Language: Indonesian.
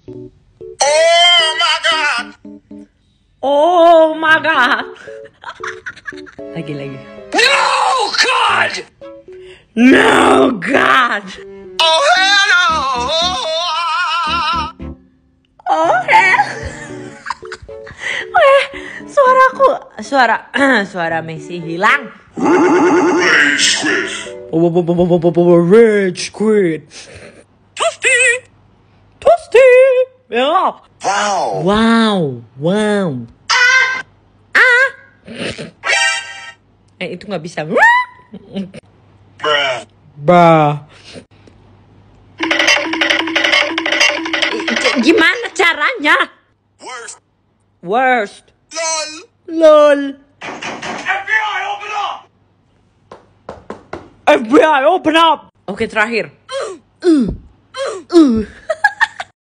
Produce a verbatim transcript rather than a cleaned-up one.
Oh my god. Oh my god. Lagi lagi. No god. No god. Oh hell no. Oh hell. Weh, suaraku, suara, suara Messi hilang. Rage quit. Rage quit. Toasty, toasty. Ya. Wow. Wow, wow. Ah. Eh itu nggak bisa. Bruh. Bah. Gimana caranya? Worst. Worst. Lol. Lol. F B I open up. F B I open up. Oke, terakhir. Uh, uh, uh.